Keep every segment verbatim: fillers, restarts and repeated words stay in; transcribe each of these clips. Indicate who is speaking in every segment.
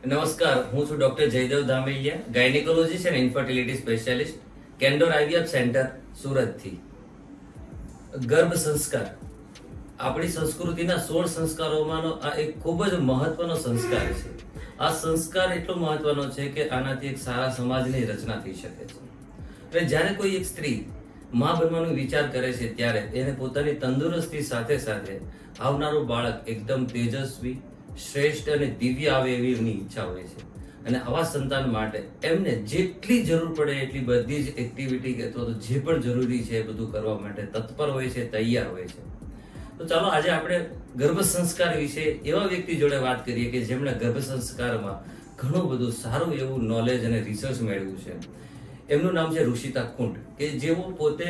Speaker 1: નમસ્કાર, હું છું ડોક્ટર જયદેવ ધામેલિયા, ગાયનેકોલોજીસ્ટ અને infertility specialist, Candor IVF centre, સુરતથી. ગર્ભ સંસ્કાર આપણી સંસ્કૃતિના સોળ સંસ્કારોમાંનો આ એક ખૂબ જ મહત્વનો સંસ્કાર છે. આ સંસ્કાર એટલો મહત્વનો છે કે આનાથી એક સારા સમાજની રચના થઈ શકે છે. એટલે જ્યારે કોઈ એક સ્ત્રી માં બનવાનો વિચાર કરે છે ત્યારે એને પોતાની તંદુરસ્તી સાથે સાથે આવનારું બાળક એકદમ તેજસ્વી, શ્રેષ્ઠ અને દિવ્ય આવે એવી એમની ઈચ્છા હોય છે. અને આવા સંતાન માટે એમને જેટલી જરૂર પડે એટલી બધી જ એક્ટિવિટી અથવા તો જે પણ જરૂરી છે એ બધું કરવા માટે તત્પર હોય છે, તૈયાર હોય છે. તો ચાલો આજે આપણે ગર્ભ સંસ્કાર વિશે એવા વ્યક્તિ જોડે વાત કરીએ કે જેમણે ગર્ભ સંસ્કારમાં ઘણું બધું સારું એવું નોલેજ અને રિસર્ચ મેળવ્યું છે. એમનું નામ છે ઋષિતા કુંડ, કે જેઓ પોતે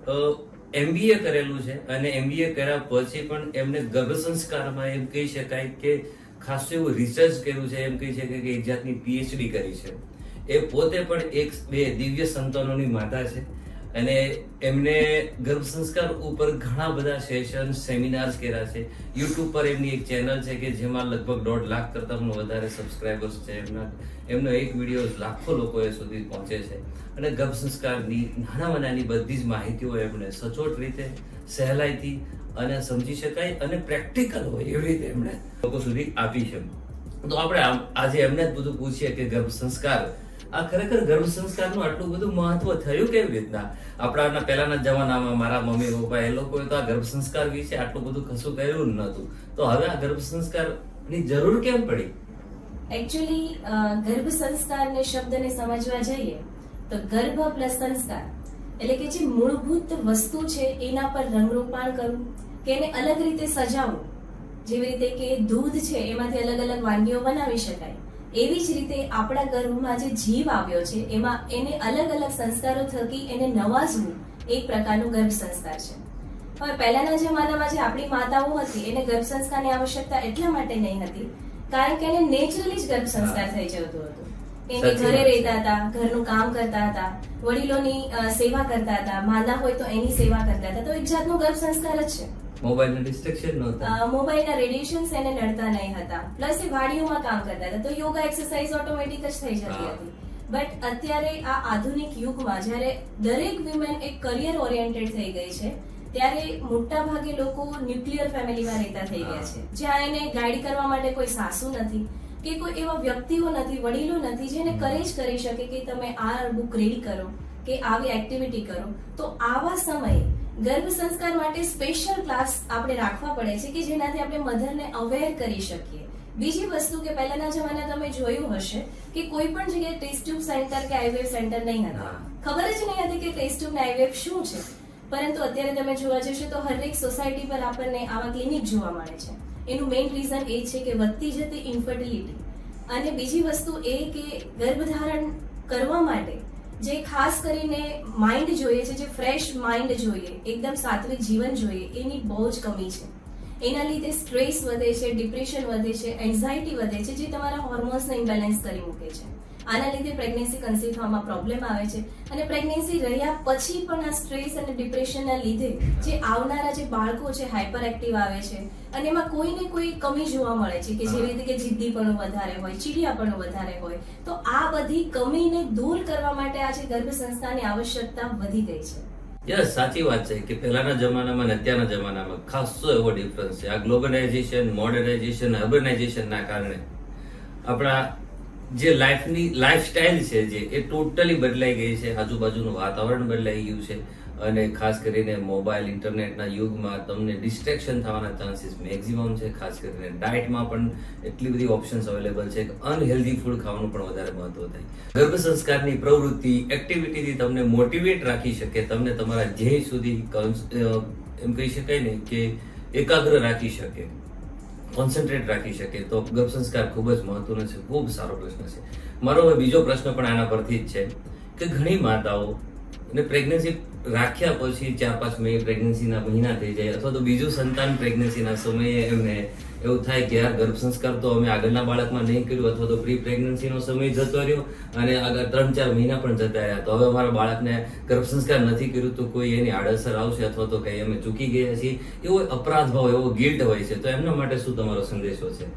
Speaker 1: એમબીએ કરેલું છે અને એમબીએ કર્યા પછી પણ એમને ગર્ભ સંસ્કારમાં એમ કહી શકાય કે ખાસું એવું રિસર્ચ કર્યું છે. એમ કહી શકાય કે એક જાતની પીએચડી કરી છે. એ પોતે પણ એક બે દિવ્ય સંતાનોની માતા છે અને એમને ગર્ભ સંસ્કાર ઉપર ઘણા બધા સેશન, સેમિનાર્સ કર્યા છે. યુટ્યુબ પર એમની એક ચેનલ છે કે જેમાં લગભગ દોઢ લાખ કરતા પણ વધારે સબસ્ક્રાઇબર્સ છે. એમના એમનો એક વિડીયો લાખો લોકો સુધી પહોંચે છે અને ગર્ભ સંસ્કારની નાનામાં નાની બધી જ માહિતીઓ એમણે સચોટ રીતે, સહેલાઈથી અને સમજી શકાય અને પ્રેક્ટિકલ હોય એવી રીતે એમણે લોકો સુધી આપી છે. તો આપણે આજે એમને જ બધું પૂછીએ કે ગર્ભ સંસ્કાર, આ ખરેખર ગર્ભ સંસ્કારનું આટલું બધું મહત્વ થયું કેવી રીતના? આપણા પહેલાના જમાનામાં મારા મમ્મી પપ્પા એ લોકોએ તો આ ગર્ભ સંસ્કાર વિશે આટલું બધું કશું કર્યું જ નહોતું. તો હવે આ ગર્ભ સંસ્કારની જરૂર કેમ પડી?
Speaker 2: એકચ્યુઅલી ગર્ભ સંસ્કારને શબ્દને સમજવા જઈએ તો ગર્ભ પ્લસ સંસ્કાર એટલે કે જે મૂળભૂત વસ્તુ છે એના પર રંગરોપાણ કરવું કે એને અલગ રીતે સજાવવું. જેવી રીતે કે દૂધ છે એમાંથી અલગ અલગ વાનગીઓ બનાવી શકાય, એવી જ રીતે આપણા ગર્ભમાં જે જીવ આવ્યો છે એમાં એને અલગ અલગ સંસ્કારો થકી એને નવાઝવું એક પ્રકારનું ગર્ભ સંસ્કાર છે. હવે પહેલાના જમાનામાં જે આપણી માતાઓ હતી એને ગર્ભ સંસ્કારની આવશ્યકતા એટલા માટે નહીં હતી કારણ કે એને નેચરલી જ ગર્ભ સંસ્કાર થઈ જતું હતું. એને ઘરે રહેતા હતા, ઘરનું કામ કરતા હતા, વડીલોની સેવા કરતા હતા, માંદા હોય તો એની સેવા કરતા હતા. તો એક જાતનો ગર્ભ સંસ્કાર જ છે.
Speaker 1: મોબાઈલના ડિસ્ટ્રેક્શન નહોતા,
Speaker 2: મોબાઈલના રેડિયેશન્સ એને નડતા નહીં હતા, પ્લસ એ વાડીઓમાં કામ કરતા હતા. તો યોગા એક્સરસાઇઝ ઓટોમેટિક જ થઈ જતી હતી. બટ અત્યારે આ આધુનિક યુગમાં જ્યારે દરેક વિમેન એક કરિયર ઓરિએન્ટેડ થઈ ગઈ છે ત્યારે મોટા ભાગે લોકો ન્યુક્લિયર ફેમિલીમાં રહેતા થઈ ગયા છે, જ્યાં એને ગાઈડ કરવા માટે કોઈ સાસુ નથી કે કોઈ એવા વ્યક્તિઓ નથી, વડીલો નથી જેને કરેજ કરી શકે કે તમે આ બુક રીડ કરો કે આવી એક્ટિવિટી કરો. તો આવા સમયે ગર્ભ સંસ્કાર માટે સ્પેશિયલ ક્લાસ આપણે રાખવા પડે છે કે જેનાથી આપણે મધરને અવેર કરી શકીએ. બીજી વસ્તુ કે પહેલાના જમાના તમે જોયું હશે કે કોઈ પણ જગ્યાએ ટેસ્ટ ટ્યુબ સેન્ટર કે આઈવીએફ સેન્ટર નહીં હતા, ખબર જ નહીં હતી કે ટેસ્ટ ટ્યુબ ને આઈવીએફ શું છે. પરંતુ અત્યારે તમે જોવા જશો તો હરેક સોસાયટી પર આપણને આવા ક્લિનિક જોવા મળે છે. એનું મેઇન રીઝન એ છે કે વધતી જતી ઇન્ફર્ટિલિટી અને બીજી વસ્તુ એ કે ગર્ભધારણ કરવા માટે જે ખાસ કરીને માઇન્ડ જોઈએ છે, જે ફ્રેશ માઇન્ડ જોઈએ, એકદમ સાત્વિક જીવન જોઈએ, એની બહુ જ કમી છે. એના લીધે સ્ટ્રેસ વધે છે, ડિપ્રેશન વધે છે, એન્ઝાયટી વધે છે, જે તમારા હોર્મોન્સને ઇમ્બેલેન્સ કરી મૂકે છે. આના લીધે પ્રેગ્નન્સી કન્સીવ થવામાં પ્રોબ્લેમ આવે છે અને પ્રેગ્નન્સી રહ્યા પછી પણ આ સ્ટ્રેસ અને ડિપ્રેશનના લીધે જે આવનારા જે બાળકો છે હાઇપર એક્ટિવ આવે છે અને એમાં કોઈ ને કોઈ કમી જોવા મળે છે કે જેવી રીતે કે જિદ્દીપણું વધારે હોય, ચીડિયાપણું વધારે હોય. તો આ બધી કમીને દૂર કરવા માટે આજે ગર્ભ સંસ્કારની આવશ્યકતા વધી ગઈ છે.
Speaker 1: યસ, સાચી વાત છે કે પહેલાના જમાનામાં અને અત્યારના જમાનામાં ખાસો એવો ડિફરન્સ છે. આ ગ્લોબલાઇઝેશન, મોડર્નાઇઝેશન, અર્બનાઇઝેશનના કારણે આપણા જે લાઈફની લાઈફસ્ટાઈલ છે જે એ ટોટલી બદલાઈ ગઈ છે. આજુબાજુનું વાતાવરણ બદલાઈ ગયું છે અને ખાસ કરીને મોબાઈલ, ઇન્ટરનેટના યુગમાં તમને ડિસ્ટ્રેક્શન થવાના ચાન્સીસ મેક્સિમમ છે. ખાસ કરીને ડાયટમાં પણ એટલી બધી ઓપ્શન્સ અવેલેબલ છે કે અનહેલ્ધી ફૂડ ખાવાનું પણ વધારે મહત્વ થાય. ગર્ભ સંસ્કારની પ્રવૃત્તિ, એક્ટિવિટીથી તમને મોટિવેટ રાખી શકે, તમને તમારા ધ્યેય સુધી એમ કહી શકાય ને કે એકાગ્ર રાખી શકે, કોન્સન્ટ્રેટ રાખી શકે. તો ગર્ભ સંસ્કાર ખૂબ જ મહત્વનો છે. ખૂબ સારો પ્રશ્ન છે. મારો હવે બીજો પ્રશ્ન પણ આના પરથી જ છે કે ઘણી માતાઓ અને પ્રેગ્નન્સી રાખ્યા પછી ચાર પાંચ મહિને પ્રેગ્નન્સીના મહિના થઈ જાય અથવા તો બીજું સંતાન પ્રેગ્નન્સીના સમયે એમને એવું થાય કે યાર ગર્ભ સંસ્કાર તો અમે આગળના બાળકમાં નહીં કર્યું અથવા તો પ્રી પ્રેગ્નન્સીનો સમય જતો રહ્યો અને આગળ ત્રણ ચાર મહિના પણ જતા રહ્યા, તો હવે અમારા બાળકને ગર્ભ સંસ્કાર નથી કર્યું તો કોઈ એની આડઅસર આવશે અથવા તો કઈ અમે ચૂકી ગયા છીએ, એવો અપરાધ ભાવ, એવો ગિલ્ટ હોય છે. તો એમના માટે શું તમારો સંદેશો છે?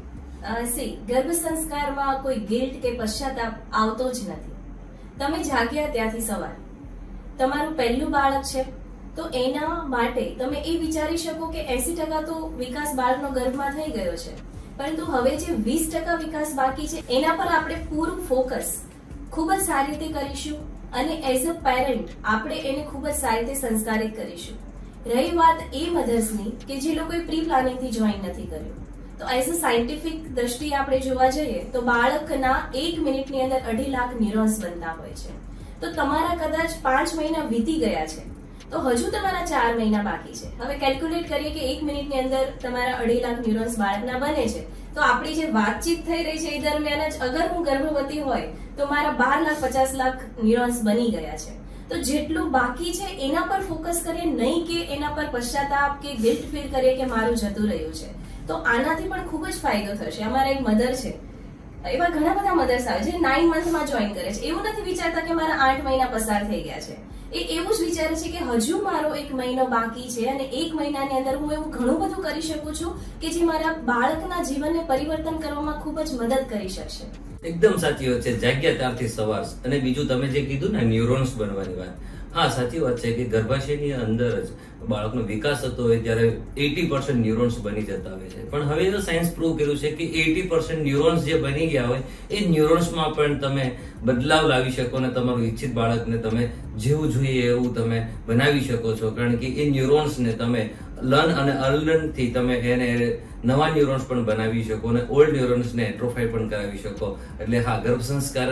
Speaker 2: સી ગર્ભ સંસ્કારમાં કોઈ ગિલ્ટ કે પશ્ચાતાપ આવતો જ નથી. તમે જાગ્યા ત્યાંથી સવાર, તમારું પહેલું બાળક છે તો એના માટે તમે એ વિચારી શકો કે એસી ટકા તો વિકાસ બાળકનો ગર્ભમાં થઈ ગયો છે, પરંતુ હવે જે વીસ ટકા વિકાસ બાકી છે એના પર આપણે પૂરું ફોકસ ખૂબ જ સારી રીતે કરીશું અને એઝ અ પેરેન્ટ આપણે એને ખૂબ જ સારી રીતે સંસ્કારિત કરીશું. રહી વાત એ મધર્સની કે જે લોકોએ પ્રી પ્લાનિંગથી જોઈન નથી કર્યું, તો એઝ અ સાયન્ટિફિક દ્રષ્ટિએ આપણે જોવા જઈએ તો બાળકના એક મિનિટની અંદર અઢી લાખ ન્યુરોન્સ બનતા હોય છે. તો તમારા કદાચ પાંચ મહિના વીતી ગયા છે તો હજુ તમારા ચાર મહિના બાકી છે. હવે કેલ્ક્યુલેટ કરીએ કે એક મિનિટની અંદર તમારા અઢી લાખ ન્યુરોન્સ બાળકના બને છે, તો આપણી જે વાતચીત થઈ રહી છે એ દરમિયાન જ અગર હું ગર્ભવતી હોય તો મારા બાર લાખ પચાસ લાખ ન્યુરોન્સ બની ગયા છે. તો જેટલું બાકી છે એના પર ફોકસ કરીએ, નહીં કે એના પર પશ્ચાતાપ કે ગિલ્ટ ફીલ કરીએ કે મારું જતું રહ્યું છે. તો આનાથી પણ ખૂબ જ ફાયદો થશે. અમારા એક મધર છે, એવા ઘણા બધા મધર્સ આવે છે નાઇન મંથમાં જોઈન કરે છે. એવું નથી વિચારતા કે મારા આઠ મહિના પસાર થઈ ગયા છે, એ એવું જ વિચારે છે કે હજુ મારો એક મહિનો બાકી છે અને એક મહિનાની અંદર હું એવું ઘણું બધું કરી શકું છું કે જે મારા બાળકના જીવનને પરિવર્તન કરવામાં ખૂબ જ મદદ કરી શકશે.
Speaker 1: એકદમ સાચી વાત છે, જાગ્યા ત્યારથી સવાર. અને બીજું તમે જે કીધું ને ન્યુરોન્સ બનવાની વાત, હા સાચી વાત છે કે ગર્ભાશયની અંદર જ બાળકનો વિકાસ થતો હોય ત્યારે એટી પર્સન્ટ ન્યુરોન્સ બની જતા હોય છે. પણ હવે તો સાયન્સ પ્રૂવ કર્યું છે કે એટી પર્સન્ટ ન્યુરોન્સ જે બની ગયા હોય એ ન્યુરોન્સમાં પણ તમે બદલાવ લાવી શકો અને તમારું ઈચ્છિત બાળકને તમે જેવું જોઈએ એવું તમે બનાવી શકો છો. કારણ કે એ ન્યુરોન્સને તમે લર્ન અને અનલર્ન થી તમે એને નવા ન્યુરોન્સ પણ બનાવી શકો અને ઓલ્ડ ન્યુરોન્સને એટ્રોફાઈ પણ કરાવી શકો. એટલે હા, ગર્ભ સંસ્કાર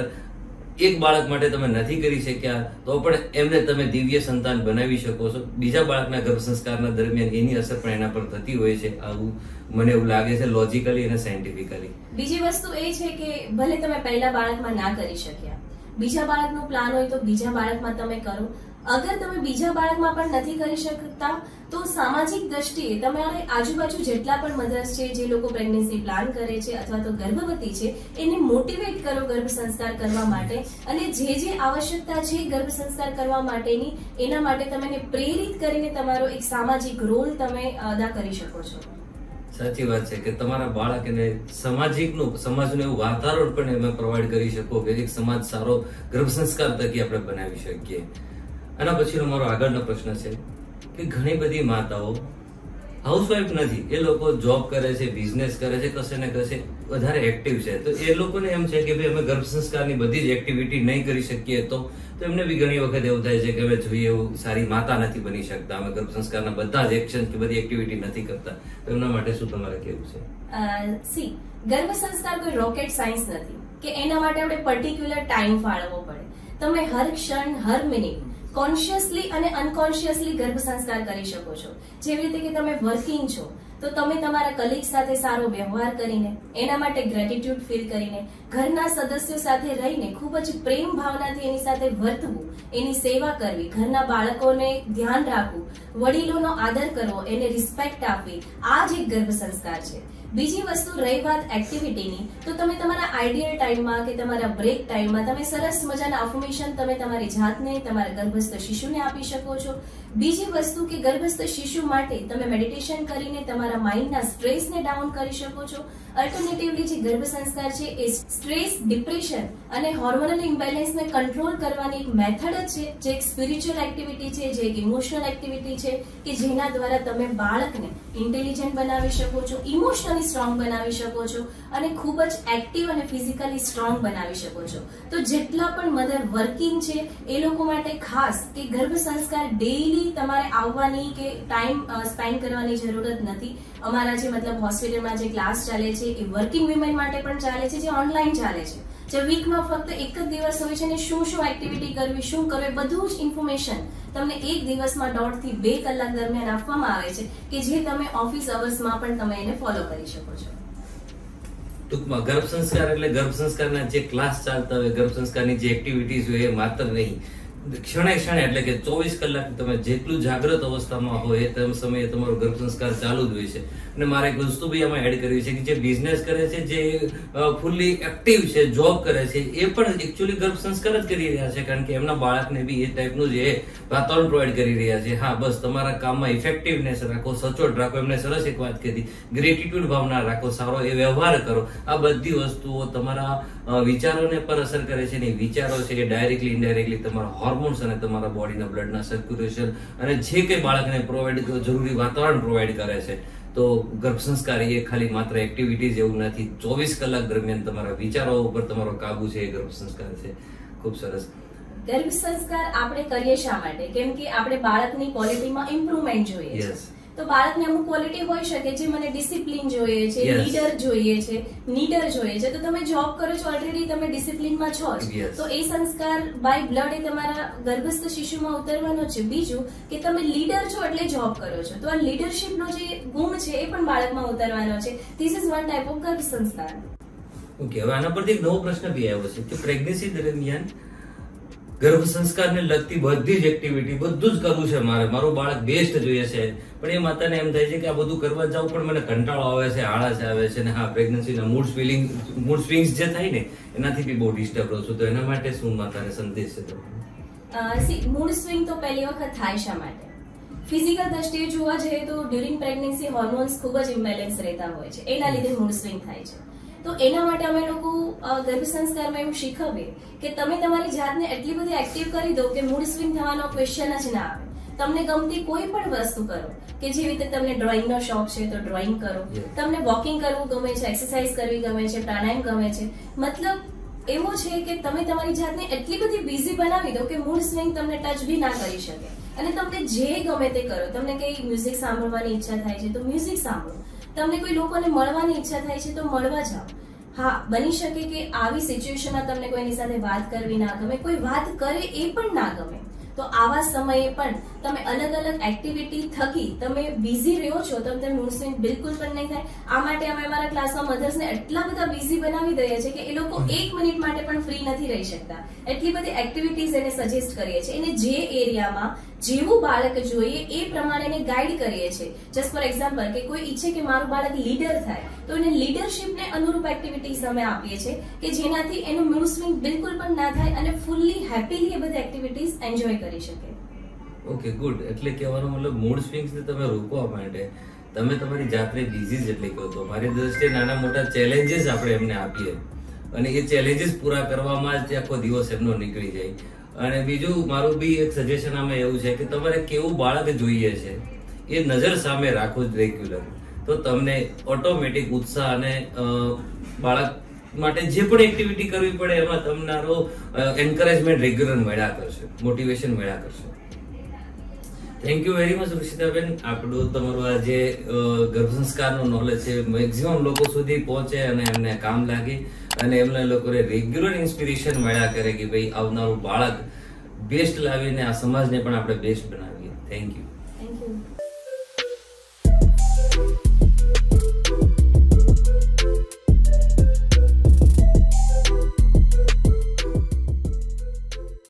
Speaker 1: એક બાળક માટે તમે નથી કરી શક્યા તો પણ એમને તમે દિવ્ય સંતાન બનાવી શકો છો. બીજા બાળકના ગર્ભ સંસ્કારના દરમિયાન એની અસર પણ એના પર થતી હોય છે. આવું મને એવું લાગે છે લોજિકલી અને સાયન્ટિફિકલી.
Speaker 2: બીજી વસ્તુ એ છે કે ભલે તમે પહેલા બાળકમાં ના કરી શક્યા, બીજા બાળકનો પ્લાન હોય તો બીજા બાળકમાં તમે કરો. અગર તમે બીજા બાળકમાં પણ નથી કરી શકતા તો સામાજિક દ્રષ્ટિએ તમારે આજુબાજુ જેટલા પણ મધર્સ છે જે લોકો પ્રેગ્નન્સી પ્લાન કરે છે અથવા તો ગર્ભવતી છે એને મોટિવેટ કરો ગર્ભ સંસ્કાર કરવા માટે, અને જે જે આવશ્યકતા છે ગર્ભ સંસ્કાર કરવા માટેની એના માટે તમે પ્રેરિત કરીને તમારો એક સામાજિક રોલ તમે અદા કરી શકો છો.
Speaker 1: સાચી વાત છે કે તમારા બાળક એને સામાજિકનું સમાજનું એવું વાતાવરણ પણ એમાં પ્રોવાઈડ કરી શકો કે એક સમાજ સારો ગર્ભ સંસ્કાર થકી આપણે બનાવી શકીએ. આના પછીનો મારો આગળનો પ્રશ્ન છે કે ઘણી બધી માતાઓ હાઉસવાઈફ નથી, એ લોકો જોબ કરે છે, બિઝનેસ કરે છે, કશે ને કશે વધારે એક્ટિવ છે. તો એ લોકોને એમ છે કે ભાઈ અમે ગર્ભ સંસ્કારની બધી જ એક્ટિવિટી નહીં કરી શકીએ તો તો એમને બી ઘણી વખત એવું થાય છે કે અમે જોઈએ એવું સારી માતા નથી બની શકતા, અમે ગર્ભ સંસ્કારના બધા જ એક્શન કે બધી એક્ટિવિટી નથી કરતા. તો એમના માટે શું તમારે કેવું છે?
Speaker 2: સી ગર્ભ સંસ્કાર કોઈ રોકેટ સાયન્સ નથી કે એના માટે આપણે પર્ટિક્યુલર ટાઈમ ફાળવવો પડે. તમે હર ક્ષણ હર મિનિટ કોન્શિયસલી અને અનકોન્શિયસલી ગર્ભ સંસ્કાર કરી શકો છો. જેવી રીતે કે તમે વર્કિંગ છો તો તમે તમારા કલીગ સાથે સારો વ્યવહાર કરીને, એના માટે ગ્રેટિટ્યુડ ફીલ કરીને, ઘરના સદસ્યો સાથે રહીને ખૂબ જ પ્રેમ ભાવનાથી એની સાથે વર્તવું, એની સેવા કરવી, ઘરના બાળકોને ધ્યાન રાખવું, વડીલોનો આદર કરવો, એને રિસ્પેક્ટ આપવી, આ જ એક ગર્ભ સંસ્કાર છે. બીજી વસ્તુ રહી વાત એક્ટિવિટીની, તો તમે તમારા આઈડિયલ ટાઈમમાં કે તમારા બ્રેક ટાઈમમાં તમે સરસ મજાના અફર્મેશન તમે તમારી જાતને, તમારા ગર્ભસ્થ શિશુને આપી શકો છો. બીજી વસ્તુ કે ગર્ભસ્થ શિશુ માટે તમે મેડિટેશન કરીને તમારા માઇન્ડના સ્ટ્રેસને ડાઉન કરી શકો છો. અલ્ટરનેટિવલી જે ગર્ભ સંસ્કાર છે એ સ્ટ્રેસ, ડિપ્રેશન અને હોર્મોનલ ઇમ્બેલેન્સને કંટ્રોલ કરવાની એક મેથડ જ છે, જે એક સ્પિરિચ્યુઅલ એક્ટિવિટી છે, જે એક ઇમોશનલ એક્ટિવિટી છે કે જેના દ્વારા તમે બાળકને ઇન્ટેલિજન્ટ બનાવી શકો છો, ઇમોશનલી સ્ટ્રોંગ બનાવી શકો છો અને ખૂબ જ એક્ટિવ અને ફિઝિકલી સ્ટ્રોંગ બનાવી શકો છો. તો જેટલા પણ મધર વર્કિંગ છે એ લોકો માટે ખાસ કે ગર્ભ સંસ્કાર ડેઈલી તમારે આવવાની કે ટાઈમ સ્પેન્ડ કરવાની જરૂરત નથી. અમારા જે મતલબ હોસ્પિટલમાં જે ક્લાસ ચાલે છે એ વર્કિંગ વિમેન માટે પણ ચાલે છે, જે ઓનલાઈન ચાલે છે, જે વીકમાં ફક્ત એક જ દિવસ હોય છે અને શું શું એક્ટિવિટી કરવી, શું કરવી, બધું જ ઇન્ફોર્મેશન તમને એક દિવસમાં દોઢ થી બે કલાક દરમિયાન આપવામાં આવે છે કે જે તમે ઓફિસ અવર્સમાં પણ તમે એને ફોલો કરી શકો છો.
Speaker 1: ટૂંકમાં ગર્ભ સંસ્કાર એટલે ગર્ભ સંસ્કારના જે ક્લાસ ચાલતા હોય, ગર્ભ સંસ્કારની જે એક્ટિવિટીઝ હોય એ માત્ર નહીં, ક્ષણે ક્ષણે એટલે કે ચોવીસ કલાક તમે જેટલું જાગ્રત અવસ્થામાં હોય એ સમયે તમારો ગર્ભ સંસ્કાર ચાલુ જ હોય છે. અને મારે એક વસ્તુ બી આમાં એડ કરવી છે કે જે બિઝનેસ કરે છે, જે ફૂલ્લી એક્ટિવ છે, જોબ કરે છે, એ પણ એકચ્યુઅલી ગર્ભ સંસ્કાર જ કરી રહ્યા છે, કારણ કે એમના બાળકને બી એ ટાઈપનું જે વાતાવરણ પ્રોવાઈડ કરી રહ્યા છે. હા, બસ તમારા કામમાં ઇફેક્ટિવનેસ રાખો, સચોટ રાખો. એમને સરસ એક વાત કીધી, ગ્રેટિટ્યુડ ભાવના રાખો, સારો એ વ્યવહાર કરો. આ બધી વસ્તુઓ તમારા વિચારોને પર અસર કરે છે. ને વિચારો છે એ ડાયરેક્ટલી ઇનડાયરેક્ટલી તમારા હોર્મોન્સ અને તમારા બોડીના બ્લડના સર્ક્યુલેશન અને જે કંઈ બાળકને પ્રોવાઈડ જરૂરી વાતાવરણ પ્રોવાઈડ કરે છે. તો ગર્ભ સંસ્કાર એ ખાલી માત્ર એક્ટિવિટીઝ એવું નથી. ચોવીસ કલાક દરમિયાન તમારા વિચારો ઉપર તમારો કાબુ છે એ ગર્ભ સંસ્કાર છે. ખૂબ સરસ.
Speaker 2: ગર્ભ સંસ્કાર આપણે કરીએ શા માટે? કેમ કે આપણે બાળકની ક્વોલિટીમાં ઇમ્પ્રુવમેન્ટ જોઈએ છે. તો બાળકને અમુક ક્વોલિટી હોઈ શકે છે, મને ડિસિપ્લિન જોઈએ છે, લીડર જોઈએ છે, નીડર જોઈએ છે. તો તમે જોબ કરો છો, ઓલરેડી તમે ડિસિપ્લિનમાં છો જ, તો એ સંસ્કાર બાય બ્લડ એ તમારા ગર્ભસ્થ શિશુમાં ઉતરવાનો છે. બીજું કે તમે લીડર છો એટલે જોબ કરો છો, તો આ લીડરશિપનો જે ગુણ છે એ પણ બાળકમાં ઉતરવાનો છે. This is one type of ગર્ભ સંસ્કાર.
Speaker 1: ઓકે, હવે આના પરથી એક નવો પ્રશ્ન બી આવ્યો છે કે પ્રેગ્નન્સી દરમિયાન ગર્ભ સંસ્કારને લગતી બધી જ એક્ટિવિટી બધું જ કરવું છે મારે, મારું બાળક બેસ્ટ જોઈએ છે, પણ એ માતાને એમ થાય છે કે આ બધું કરવા જાવ પણ મને કંટાળો આવે છે, આળસ આવે છે. ને હા, પ્રેગ્નન્સીના મૂડ સ્વિંગ મૂડ સ્વિંગ્સ જે થાય ને એનાથી બી બહુ ડિસ્ટર્બ રહું છું. તો એના માટે શું માતાને સંદેશ છે?
Speaker 2: સી મૂડ સ્વિંગ તો પહેલી વખત થાય શા માટે? ફિઝિકલ દ્રષ્ટિએ જોવા જઈએ તો ડ્યુરિંગ પ્રેગ્નન્સી હોર્મોન્સ ખૂબ જ ઇમ્બેલેન્સ રહેતા હોય છે, એના લીધે મૂડ સ્વિંગ થાય છે. તો એના માટે અમે લોકો ગર્ભ સંસ્કારમાં એવું શીખવીએ કે તમે તમારી જાતને એટલી બધી એક્ટિવ કરી દો કે મૂડ સ્વિંગ થવાનો ક્વેશ્ચન જ ના આવે. તમને ગમતી કોઈ પણ વસ્તુ કરો, કે જેવી રીતે તમને ડ્રોઈંગનો શોખ છે તો ડ્રોઈંગ કરો, તમને વોકિંગ કરવું ગમે છે, એક્સરસાઇઝ કરવી ગમે છે, પ્રાણાયામ ગમે છે. મતલબ એવો છે કે તમે તમારી જાતને એટલી બધી બિઝી બનાવી દો કે મૂડ સ્વિંગ તમને ટચ બી ના કરી શકે. અને તમને જે ગમે તે કરો. તમને કઈ મ્યુઝિક સાંભળવાની ઈચ્છા થાય છે તો મ્યુઝિક સાંભળો, તમને કોઈ લોકોને મળવાની ઈચ્છા થાય છે તો મળવા જાઓ. હા, બની શકે કે આવી સિચ્યુએશનમાં તમને કોઈની સાથે વાત કરવી ના ગમે, કોઈ વાત કરે એ પણ ના ગમે. તો આવા સમયે પણ તમે અલગ અલગ એક્ટિવિટી થકી તમે બિઝી રહ્યો છો, તો તમને મૂડ સ્વિંગ બિલકુલ પણ નહીં થાય. આ માટે અમે અમારા ક્લાસમાં મધર્સને એટલા બધા બિઝી બનાવી દઈએ છીએ કે એ લોકો એક મિનિટ માટે પણ ફ્રી નથી રહી શકતા. એટલી બધી એક્ટિવિટીઝ એને સજેસ્ટ કરીએ છીએ. એને જે એરિયામાં જેવું બાળક જોઈએ એ પ્રમાણે એને ગાઈડ કરીએ છીએ. જસ્ટ ફોર એક્ઝામ્પલ કે કોઈ ઈચ્છે કે મારું બાળક લીડર થાય, તો એને લીડરશિપને અનુરૂપ એક્ટિવિટીઝ અમે આપીએ છીએ કે જેનાથી એનું મૂડ સ્વિંગ બિલકુલ પણ ના થાય અને ફૂલ્લી હેપીલી એ બધી એક્ટિવિટીઝ એન્જોય કરી શકે.
Speaker 1: Okay, good. એટલે કહેવાનો મતલબ મૂડ સ્વિંગ્સને તમે રોકવા માટે તમે તમારી જાતને ડિઝીઝ એટલે કહો તો મારી દ્રષ્ટિએ નાના મોટા ચેલેન્જીસ આપણે એમને આપીએ અને એ ચેલેન્જીસ પૂરા કરવામાં જ આખો દિવસ એમનો નીકળી જાય. અને બીજું મારું બી એક સજેશન આમાં એવું છે કે તમારે કેવું બાળક જોઈએ છે એ નજર સામે રાખવું જ રેગ્યુલર. તો તમને ઓટોમેટિક ઉત્સાહ અને બાળક માટે જે પણ એક્ટિવિટી કરવી પડે એમાં તમારો એન્કરેજમેન્ટ રેગ્યુલર મળ્યા કરશે, મોટિવેશન મળ્યા કરશે. થેન્ક યુ વેરી મચ ઋષિતાબેન. આપણું તમારું આ જે ગર્ભ સંસ્કારનું નોલેજ છે મેક્સિમમ લોકો સુધી પહોંચે અને એમને કામ લાગે અને એમના લોકોને રેગ્યુલર ઇન્સ્પિરેશન મળ્યા કરે કે ભાઈ આવનારું બાળક બેસ્ટ લાવીને આ સમાજને પણ આપણે બેસ્ટ બનાવીએ. Thank you.